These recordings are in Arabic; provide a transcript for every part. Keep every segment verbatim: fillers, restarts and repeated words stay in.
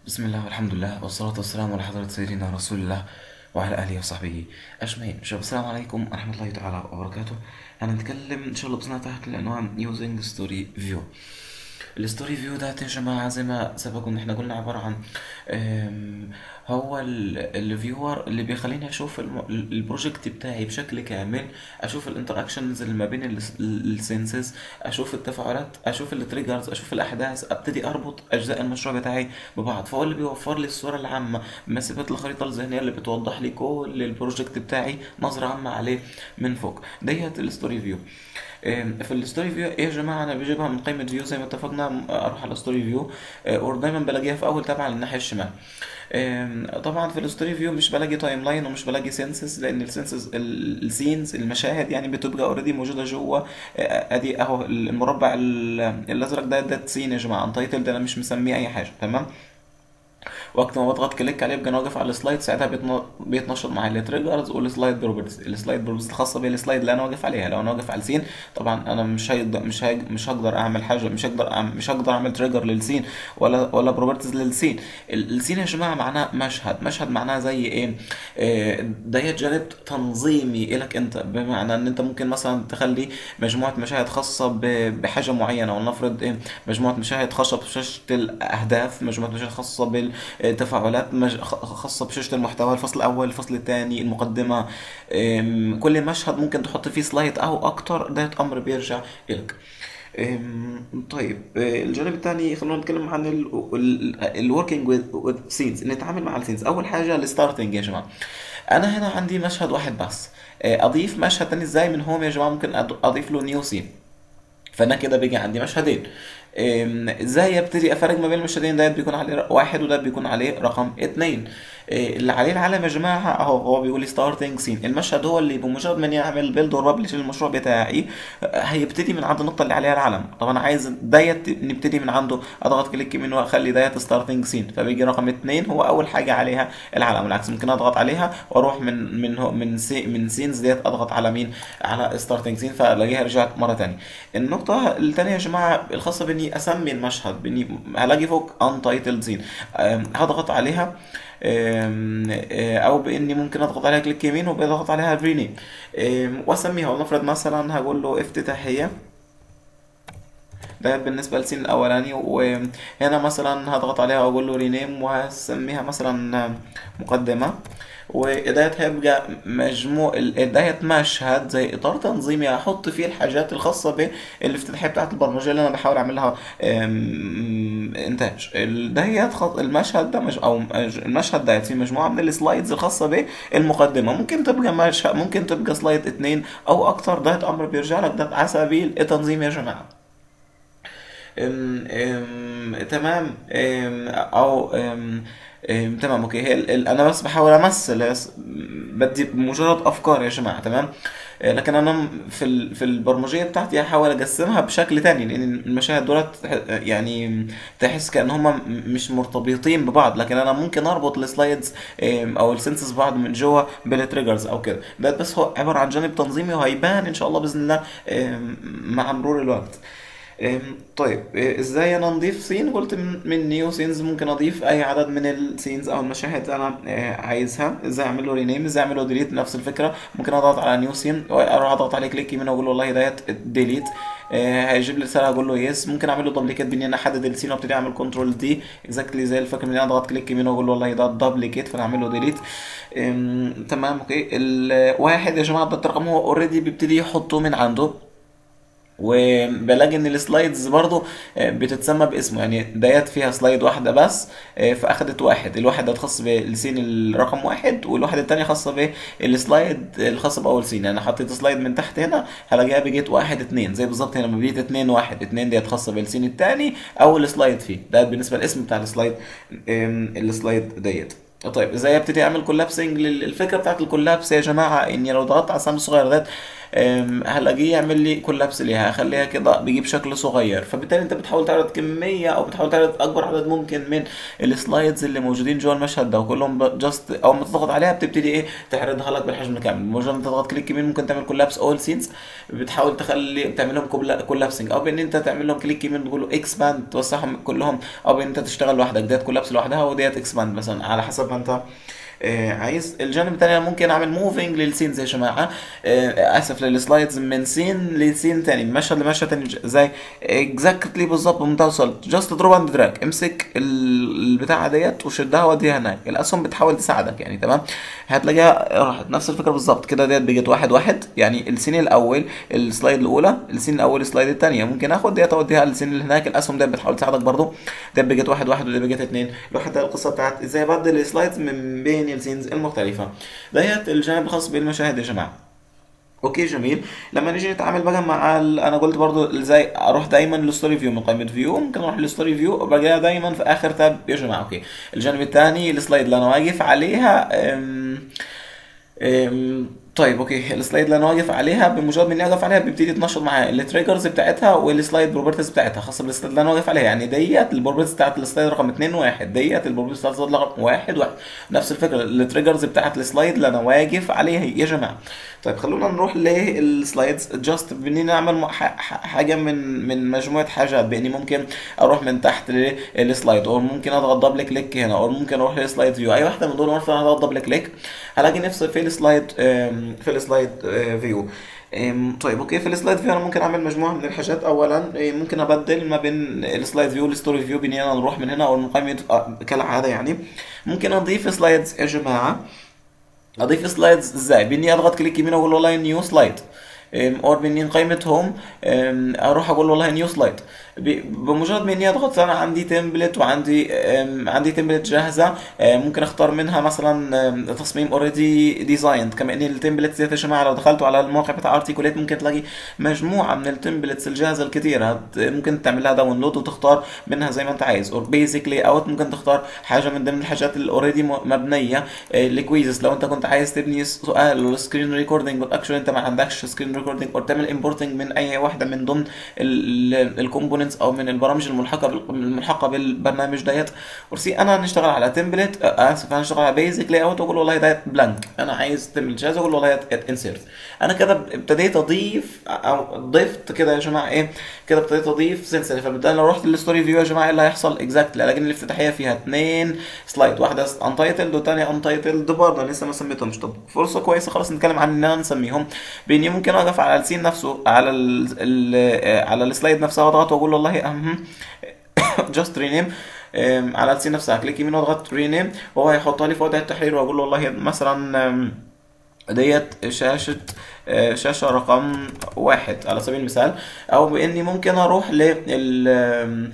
بسم الله والحمد لله والصلاة والسلام على حضرة سيدنا رسول الله وعلى آله وصحبه أجمعين. شباب السلام عليكم ورحمة الله تعالى وبركاته. هنتكلم إن شاء الله بسنا تحت العنوان Using Story View. الستوري فيو ده يا جماعة زي ما سبق ان احنا قلنا عبارة عن أم، هو الفيور اللي بيخليني اشوف الم- البروجكت بتاعي بشكل كامل، اشوف الانتراكشنز اللي ما بين السنسز، اشوف التفاعلات، اشوف التريجرز، اشوف الاحداث، ابتدي اربط اجزاء المشروع بتاعي ببعض. فهو اللي بيوفر لي الصورة العامة بمثابة الخريطة الذهنية اللي بتوضح لي كل البروجكت بتاعي نظرة عامة عليه من فوق. ديت الستوري فيو. آم، في الستوري فيو ايه يا جماعه، انا بجيبها من قائمه فيو زي ما اتفقنا. م- اروح على الستوري فيو ودايما بلاقيها في اول تابعه للناحيه الشمال. آم، طبعا في الستوري فيو مش بلاقي تايم لاين ومش بلاقي سينسز، لان السينسز السينز المشاهد يعني بتبقى اوريدي موجوده جوه. آه، ادي اهو المربع ال- الازرق ده ده سين يا جماعه، انتايتل ده انا مش مسميه اي حاجه. تمام. وقت ما بضغط كليك عليه بقى واقف على السلايد، ساعتها بيتن- بيتنشط معايا التريجرز والسلايد بروبرتيز. السلايد بروبرتيز الخاصه بالسلايد اللي انا واقف عليها. لو انا واقف على السين طبعا انا مش هيقدر مش هيج... مش هقدر اعمل حاجه، مش هقدر أعمل... مش هقدر اعمل تريجر للسين ولا ولا بروبرتيز للسين. ال- السين يا جماعه معناه مشهد. مشهد معناه زي ايه؟ آه، ديت جانب تنظيمي لك انت، بمعنى ان انت ممكن مثلا تخلي مجموعه مشاهد خاصه ب... بحاجه معينه، ولنفرض ايه، مجموعه مشاهد خاصه بشاشه الاهداف، مجموعه مشاهد خاصه بال تفاعلات مج... خ- خاصة بشاشة المحتوى، الفصل الأول، الفصل الثاني، المقدمة. أم، كل مشهد ممكن تحط فيه سلايد أو أكتر، ده أمر بيرجع إلك. أم، طيب، أه، الجانب الثاني خلونا نتكلم عن الوركينج وذ سينز، نتعامل مع السينز. أول حاجة الستارتنج يا جماعة. أنا هنا عندي مشهد واحد بس. أه، أضيف مشهد تاني إزاي من هوم يا جماعة؟ ممكن أض- أضيف له نيو سين. فانا كده بيجي عندي مشهدين. إم، ازاي ابتدي افرق ما بين المشهدين؟ ده بيكون عليه ر- واحد وده بيكون عليه رقم اتنين. إيه اللي عليه العلم يا جماعه اهو، هو بيقول لي ستارتنج سين. المشهد هو اللي بمجرد ما يعمل بيلد وببلش للمشروع بتاعي آه، هيبتدي من عند النقطه اللي عليها العلم. طب انا عايز ديت نبتدي من عنده، اضغط كليك يمين واخلي ديت ستارتنج سين، فبيجي رقم اتنين هو اول حاجه عليها العلم. بالعكس ممكن اضغط عليها واروح من من هو- من سي من سينز ديت اضغط على مين؟ على ستارتنج سين، فالاقيها رجعت مره تانية. النقطة التانية يا جماعة الخاصة بإني أسمي المشهد، بإني هلاقي فوق untitled scene. أم، هضغط عليها. أم، أه، أو بإني ممكن أضغط عليها كليك يمين وبضغط عليها رينيم وأسميها. ولنفرض مثلا هقول له افتتاحية. ده بالنسبة للسين الأولاني. وهنا مثلا هضغط عليها وأقول له رينيم وهسميها مثلا مقدمة. وديت هيبقى مجموع ال- ديت مشهد زي اطار تنظيمي احط فيه الحاجات الخاصه بالافتتاحيه بتاعت البرمجه اللي انا بحاول اعملها. أم، انتاج ال- ديت خط- المشهد ده مش او مج- المشهد ديت فيه مجموعه من السلايدز الخاصه بالمقدمه. ممكن تبقى مشهد، ممكن تبقى سلايد اتنين او اكتر، ديت امر بيرجع لك ده على سبيل التنظيم يا جماعه. أم أم تمام. أم او أم أم تمام اوكي. هي ال- ال- انا بس بحاول امثل بس، بدي مجرد افكار يا جماعه. تمام. أه، لكن انا م- في ال- في البرمجيه بتاعتي هحاول اقسمها بشكل تاني، لان المشاهد دولت تح- يعني تحس كان هم مش مرتبطين ببعض، لكن انا ممكن اربط السلايدز أم، او السنسز بعض من جوه بالتريجرز او كده. ده بس هو عباره عن جانب تنظيمي، وهيبان ان شاء الله باذن الله أم، مع مرور الوقت. أم، طيب، إيه، ازاي انا نضيف سين؟ قلت من, من نيو سينز ممكن اضيف اي عدد من السينز او المشاهد اللي انا آه، عايزها. ازاي اعمل له رينيم؟ ازاي اعمل له ديليت؟ نفس الفكره. ممكن اضغط على نيو سين واروح اضغط عليه كليك يمين واقول له والله ديت ديليت. هيجيب لي رساله اقول له يس. ممكن اعمل له دبليكيت باني انا احدد السين وابتدي اعمل كنترول دي اكزاكتلي زي الفكره، من انا اضغط كليك يمين واقول له والله ده دبليكيت، فانا اعمل له ديليت. تمام اوكي. الواحد يا جماعه ده الرقم هو اوريدي بيبتدي يحطه من عنده. وبلاقي ان السلايدز برضو آه، بتتسمى باسمه، يعني ديت فيها سلايد واحدة بس. آه، فاخدت واحد. الواحد ده خاص بالسين الرقم واحد، والواحد التانية خاصة بالسلايد الخاصة بأول سين. يعني خطيت سلايد من تحت هنا هلاقيها بقيت واحد اتنين، زي بالظبط هنا لما بقيت اتنين واحد. اتنين ديت خاصة بالسين التاني أول سلايد فيه. ده بالنسبة للاسم بتاع السلايد. آم، السلايد ديت. طيب ازاي ابتدي اعمل كولابسنج؟ الفكره بتاعت الكولابس يا جماعه اني لو ضغطت على السهم الصغير ده هلاقيه يعمل لي كولابس ليها، هخليها كده بيجيب شكل صغير. فبالتالي انت بتحاول تعرض كميه او بتحاول تعرض اكبر عدد ممكن من السلايدز اللي موجودين جوه المشهد ده، وكلهم جاست اول ما تضغط عليها بتبتدي ايه تحرضها لك بالحجم الكامل. مجرد ما تضغط كليك يمين ممكن تعمل كولابس اول سينز، بتحاول تخلي تعمل لهم كولابسنج، او بان انت تعمل لهم كليك يمين تقول له اكسباند توسعهم كلهم، او بان انت تشتغل لوحدك، ديت كولابس لوحدها وديت اكسباند مثلا على حسب ما انت آه عايز. الجانب الثاني ممكن اعمل موفينج للسينز يا جماعه، آه اسف للسلايدز، من سين لسين ثاني، من مشهد لمشهد ثاني، زي اكزاكتلي بالظبط بمنتهى السهوله. جاست دروب اند دراج، امسك البتاعه ديت وشدها وديها هناك. الاسهم بتحاول تساعدك يعني، تمام؟ هتلاقيها راحت نفس الفكره بالظبط كده. ديت بقت واحد واحد، يعني السين الاول السلايد الاولى، السين الاول السلايد الثانيه، ممكن اخد ديت اوديها للسين اللي هناك. الاسهم ديت بتحاول تساعدك برضو. ديت بقت واحد واحد وديت بقت اثنين. لوحدها القصه بتاعت ازاي بدل السلايدز من بين السينز المختلفه. ديت الجانب الخاص بالمشاهد يا جماعه. اوكي جميل. لما نيجي نتعامل بقى مع ال... انا قلت برضو ازاي اروح دايما للستوري فيو من قائمه فيو، ممكن اروح للستوري فيو وبلاقيها دايما في اخر تاب يا جماعه. اوكي الجانب الثاني السلايد اللي انا واقف عليها، أم... أم... طيب اوكي السلايد اللي انا واقف عليها بمجرد ما اني اقف عليها بيبتدي يتنشط معايا التريجرز بتاعتها والسلايد بروبرتيز بتاعتها خاصه بالسلايد اللي انا واقف عليها. يعني ديت البروبرتيز بتاعت السلايد رقم اتنين واحد، ديت البروبرتيز بتاعت السلايد رقم واحد واحد. نفس الفكره التريجرز بتاعت السلايد اللي انا واقف عليها يا جماعه. طيب خلونا نروح للسلايدز. جاست باني نعمل حاجه من من مجموعه حاجات، باني ممكن اروح من تحت للسلايد، او ممكن اضغط دبل كليك هنا، او ممكن اروح للسلايد فيو. اي واحده من دول مثلا اضغط دبل كليك هلاقي نفسي في السلايد في السلايد فيو. طيب اوكي في السلايد فيو انا ممكن اعمل مجموعه من الحاجات. اولا ممكن ابدل ما بين السلايد فيو والستوري فيو، باني انا نروح من هنا او من قائمه كالعاده. يعني ممكن اضيف سلايدز يا جماعه. اضيف سلايدز ازاي؟ باني اضغط كليك يمين واقول والله نيو سلايد، او باني قائمه هوم اروح اقول والله نيو سلايد. بمجرد ما اني اضغط انا عندي تمبلت، وعندي عندي تمبلت جاهزه ممكن اختار منها مثلا تصميم اوريدي ديزايند. كما ان التمبلتس ديت يا جماعه لو دخلتوا على الموقع بتاع ارتيكوليت ممكن تلاقي مجموعه من التمبلتس الجاهزه الكتيره، ممكن تعمل لها داونلود وتختار منها زي ما انت عايز. اور بيزك لاي اوت ممكن تختار حاجه من ضمن الحاجات اللي اوريدي مبنيه. الكويزز لو انت كنت عايز تبني سؤال والسكرين ريكوردنج، بس اكشولي انت ما عندكش سكرين ريكوردنج، او تعمل امبورتنج من اي واحده من ضمن الكومبوننت او من البرامج الملحقه الملحقه بالبرنامج ديت. ورسي انا هنشتغل على تمبلت، اسف هنشتغل على بيزك لاي اوت، واقول والله ديت بلانك، انا عايز تمبلت جاهز، اقول والله ديت انسيرت. انا كده ابتديت اضيف او ضفت كده يا جماعه ايه كده ابتديت اضيف سلسله. فبالتالي لو رحت للستوري فيو يا جماعه ايه اللي هيحصل اكزاكتلي؟ لكن الافتتاحيه فيها اثنين سلايد، واحده انتايتلد والثانيه انتايتلد برضه لسه ما سميتهمش. طب فرصه كويسه خلاص نتكلم عن اننا نسميهم. باني ممكن اقف على السين نفسه على ال ال على السلايد نفسها واضغط واقول والله اهم جاست رينيم على السين نفسها، كليك يمين واضغط رينيم وهو هيحطها لي في وضع التحرير، واقول له والله مثلا ديت شاشة شاشة رقم واحد على سبيل المثال. او باني ممكن اروح لل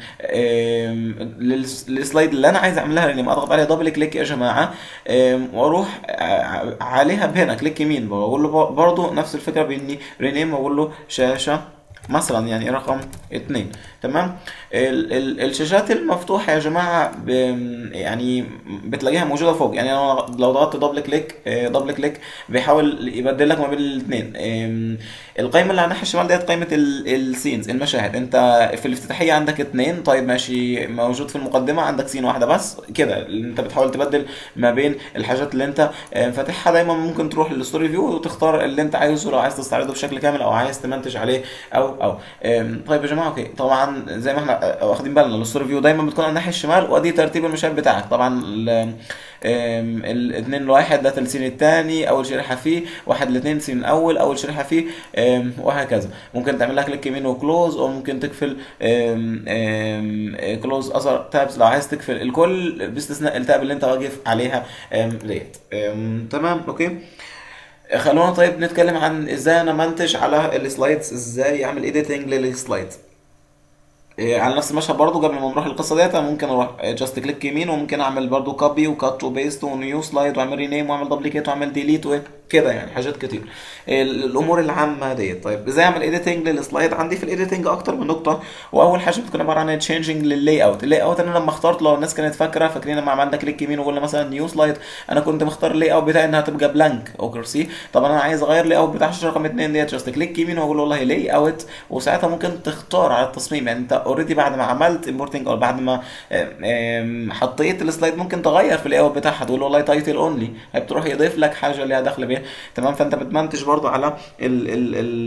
للسلايد اللي انا عايز اعملها رينيم، اضغط عليها دبل كليك يا جماعة، واروح عليها بهنا كليك يمين، بقول له برضو نفس الفكرة باني رينيم، واقول له شاشة مثلا يعني رقم اتنين. تمام. ال ال الشاشات المفتوحة يا جماعة يعني بتلاقيها موجودة فوق. يعني انا لو ضغطت دبل كليك دبل كليك بيحاول يبدل لك ما بين الاثنين. القائمة اللي على الناحية الشمال ديت قائمة السينز المشاهد. انت في الافتتاحية عندك اثنين، طيب ماشي موجود في المقدمة عندك سين واحدة بس كده. انت بتحاول تبدل ما بين الحاجات اللي انت فاتحها. دايما ممكن تروح للستوري فيو وتختار اللي انت عايزه، لو عايز تستعرضه بشكل كامل او عايز تمنتج عليه او او طيب يا جماعه اوكي. طبعا زي ما احنا واخدين بالنا الستوري فيو دايما بتكون على الناحيه الشمال، وادي ترتيب المشاهد بتاعك. طبعا الاثنين لواحد ده السين الثاني اول شريحه فيه، واحد لاثنين سين الاول اول شريحه فيه، وهكذا. ممكن تعمل لها كليك يمين وكلوز، او ممكن تقفل كلوز اثر تابز لو عايز تقفل الكل باستثناء التاب اللي انت واقف عليها ديت. تمام اوكي. خلونا طيب نتكلم عن ازاي انا منتج على السلايدز، ازاي اعمل ايديتنج للسلايدز. إيه، على نفس المشهد برضو قبل ما نروح القصه ديت أنا ممكن اروح جاست كليك يمين، وممكن اعمل برضو كوبي وكات وبيست ونيو سلايد واعمل رينيم واعمل دبليكيت واعمل ديليت وكده، يعني حاجات كتير. إيه، الامور العامه ديت. طيب ازاي اعمل اديتنج للسلايد؟ عندي في الايديتنج اكتر من نقطه، واول حاجه بتكون عباره عن تشينجينج لللاي اوت. اللاي اوت انا لما اخترت، لو الناس كانت فاكره فاكرين لما عملنا كليك يمين وقلنا مثلا نيو سلايد، انا كنت مختار اللاي اوت بتاعي انها تبقى بلانك او كرسي. طب انا عايز اغير اللاي اوت بتاع الشاشه رقم اتنين ديت، جاست كليك يمين واقول والله لاي اوت، وساعتها ممكن تختار على التصميم. يعني انت اوريدي بعد ما عملت امبورتنج او بعد ما آم، آم، حطيت السلايد ممكن تغير في الاي اوت بتاعها، تقول والله تايتل اونلي، بتروح يضيف لك حاجه ليها دخل بيها. تمام. فانت بتمنتج برضو على ال ال ال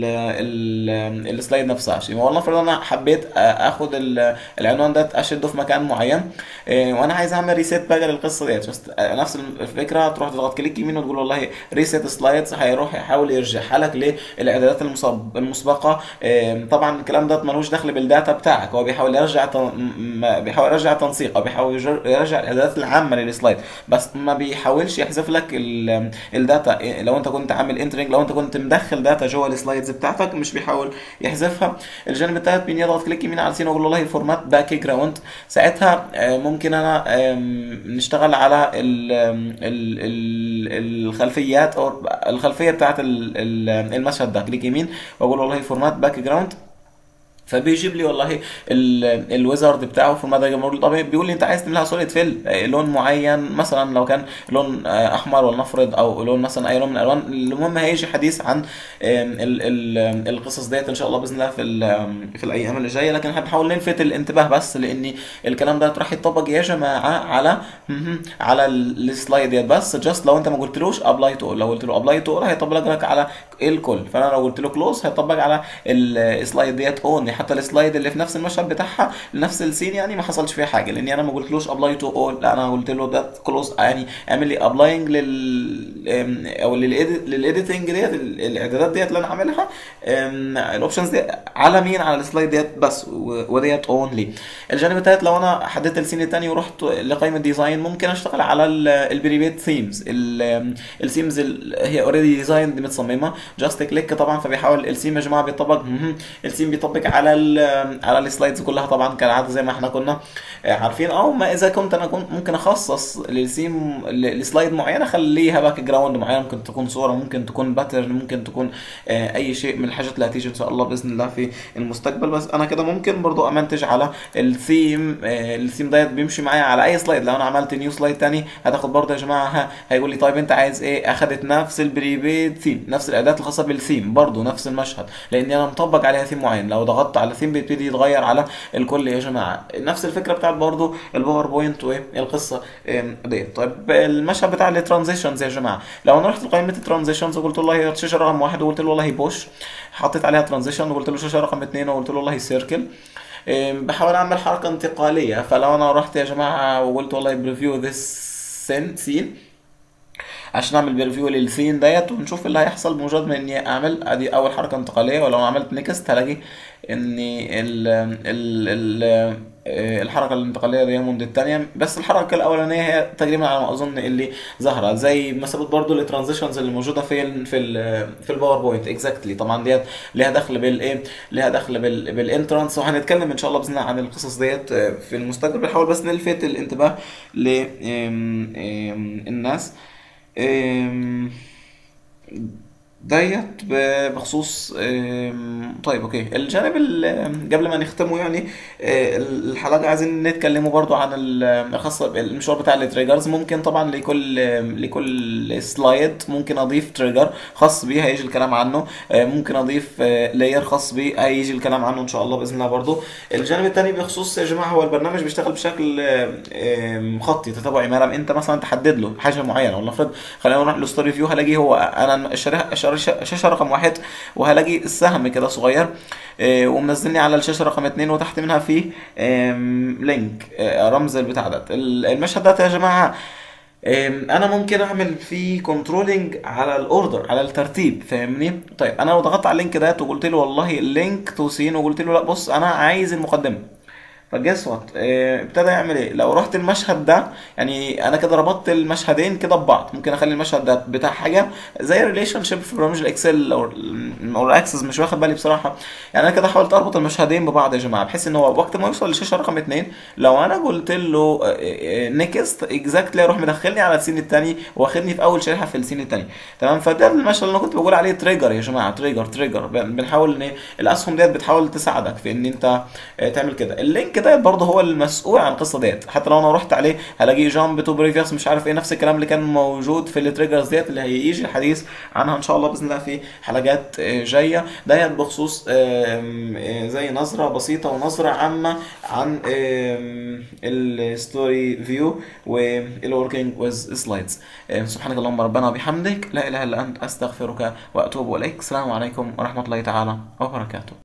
ال السلايد نفسها. عشان والله فرض انا حبيت اخد ال- العنوان ده اشده في مكان معين، آه، وانا عايز اعمل ريسيت بقى للقصه ديت، بس نفس الفكره، تروح تضغط كليك يمين وتقول والله ريسيت سلايدز، هيروح يحاول يرجعها لك للاعدادات المسب- المسبقه. آم، طبعا الكلام ده ملوش دخل بالداتا بتاعك، هو بيحاول يرجع تن... م- بيحاول يرجع تنسيق، او بيحاول يجر- يرجع الاعدادات العامه للسلايد، بس ما بيحاولش يحذف لك ال... الداتا. لو انت كنت عامل انترنج، لو انت كنت مدخل داتا جوه السلايدز بتاعتك، مش بيحاول يحذفها. الجانب الثالث مين يضغط كليك يمين على سين واقول والله فورمات باك جراوند. ساعتها آه، ممكن انا آم، نشتغل على ال... ال... ال... الخلفيات، او الخلفيه بتاعت ال- ال- المشهد ده. كليك يمين واقول والله فورمات باك جراوند، فبيجيب لي والله ال- الويزارد بتاعه في مدى جمهور. طبيعي بيقول لي انت عايز تعملها سوليد فيل لون معين، مثلا لو كان لون آه، احمر ولنفرض، او لون مثلا اي لون من الالوان. المهم هيجي حديث عن آم، ال- ال- القصص ديت ان شاء الله باذن الله في ال- في الايام اللي جايه، لكن هنحاول نلفت الانتباه بس، لان الكلام ده راح يطبق يا جماعه على مهم، على ال- السلايد ديت بس. جاست لو انت ما قلتلوش ابلاي تو، لو قلت له ابلاي تو هيطبق لك على الكل، فانا لو قلت له كلوز هيطبق على السلايد ديت اون. حتى السلايد اللي في نفس المشهد بتاعها نفس السين يعني ما حصلش فيها حاجه، لاني انا ما قلتلوش ابلاي تو اول، لا انا قلت له ده كلوز، يعني اعمل لي ابلاينج لل أم، او للايديتنج ديت، ال- الاعدادات ديت اللي انا عاملها، الاوبشنز دي على مين؟ على السلايد ديت بس، و- وديت اونلي. الجانب الثالث، لو انا حددت السين الثاني ورحت لقائمه ديزاين، ممكن اشتغل على البريبيت ثيمز. الثيمز هي اوريدي ديزاين متصممه، جاست كليك طبعا، فبيحاول السيم يا جماعه بيطبق مهم. السيم بيطبق على ال على السلايدز كلها طبعا كالعاده زي ما احنا كنا آه، عارفين. او ما اذا كنت انا كنت ممكن اخصص للسيم ل- لسلايد معينه اخليها باك جراوند معينه، ممكن تكون صوره، ممكن تكون باترن، ممكن تكون آه، اي شيء من الحاجات اللي هتيجي ان شاء الله باذن الله في المستقبل. بس انا كده ممكن برضو امنتج على الثيم. آه، الثيم ديت بيمشي معايا على اي سلايد. لو انا عملت نيو سلايد تاني هتاخد برضو يا جماعه، ها هيقول لي طيب انت عايز ايه؟ اخدت نفس البريبيد ثيم، نفس الاعدادات الخاصه بالثيم، برضو نفس المشهد، لاني انا مطبق عليها ثيم معين. لو ضغطت على ثيم بيبتدي يتغير على الكل يا جماعه. نفس الفكره بتاعت برضو الباوربوينت والقصه آم، ديت. طيب المشهد بتاع الترانزيشنز يا جماعه، لو انا رحت لقائمه الترانزيشنز وقلت له والله الشاشه رقم واحد وقلت له والله بوش، حطيت عليها ترانزيشن، وقلت له شاشه رقم اثنين وقلت له والله سيركل. آم، بحاول اعمل حركه انتقاليه. فلو انا رحت يا جماعه وقلت والله بريفيو ذس سين، عشان اعمل بريفيو للسين ديت ونشوف اللي هيحصل بمجرد ما اني اعمل ادي اول حركه انتقاليه. ولو أنا عملت نيكست هلاقي ان ال ال ال الحركه الانتقاليه دي منذ الثانيه، بس الحركه الاولانيه هي تقريبا على ما اظن اللي ظاهره، زي مسافه برضو الترانزيشنز اللي موجوده في ال في ال في الباوربوينت اكزاكتلي. طبعا ديت ليها دخل بالايه، ليها دخل بال بالانترانس، وهنتكلم ان شاء الله باذن الله عن القصص ديت في المستقبل. بنحاول بس نلفت الانتباه للناس. أم، ديت ب- بخصوص أم، طيب اوكي الجانب ال- قبل ما نختمه يعني أه، الحلقه عايزين نتكلموا برضو عن ال- الخاص بالمشوار بتاع التريجرز. ممكن طبعا لكل لكل سلايد ممكن اضيف تريجر خاص بيه هيجي الكلام عنه، أه، ممكن اضيف لاير خاص بيه هيجي الكلام عنه ان شاء الله باذن الله برضو. الجانب الثاني بخصوص يا جماعه، هو البرنامج بيشتغل بشكل أه، أه، خطي تتابعي. ما لم انت مثلا تحدد له حاجه معينه، ولنفرض خلينا نروح لستوري فيو، هلاقي هو انا الشريحه الشريحة- الشاشه رقم واحد، وهلاقي السهم كده صغير آه، ومنزلني على الشاشه رقم اتنين، وتحت منها في آم، لينك آه، رمز البتاع ده. ال- المشهد ده يا جماعه آم، انا ممكن اعمل فيه كنترولنج على الاوردر، على الترتيب، فاهمني؟ طيب انا لو ضغطت على اللينك ده وقلت له والله اللينك تو سين، وقلت له لا بص انا عايز المقدمه، فجس وات ابتدى يعمل ايه لو رحت المشهد ده. يعني انا كده ربطت المشهدين كده ببعض. ممكن اخلي المشهد ده بتاع حاجه زي ريليشن شيب في برامج الاكسل او ال- او الاكسس، مش واخد بالي بصراحه. يعني انا كده حاولت اربط المشهدين ببعض يا جماعه، بحيث ان هو وقت ما يوصل للشاشه رقم اتنين، لو انا قلت له نيكست اكزاكتلي يروح مدخلني على السين التاني واخدني في اول شريحه في السين التاني. تمام. فده المشهد اللي انا كنت بقول عليه تريجر يا جماعه. تريجر تريجر بنحاول ان الاسهم ديت بتحاول تساعدك في ان انت آه، تعمل كده. اللينك ده برضه هو المسؤول عن القصه ديت. حتى لو انا رحت عليه هلاقي جامب تو بريفيوس مش عارف ايه، نفس الكلام اللي كان موجود في التريجرز ديت اللي هيجي الحديث عنها ان شاء الله باذن الله في حلقات آه، جايه. ديت بخصوص آم، آه، زي نظره بسيطه ونظره عامه عن الستوري فيو والوركينج ويز سلايدز. سبحانك اللهم ربنا وبحمدك لا اله الا انت استغفرك واتوب اليك. السلام عليكم ورحمه الله تعالى وبركاته.